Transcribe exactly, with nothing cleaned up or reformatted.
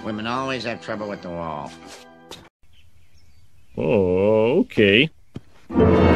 Women always have trouble with the wall. Oh, okay.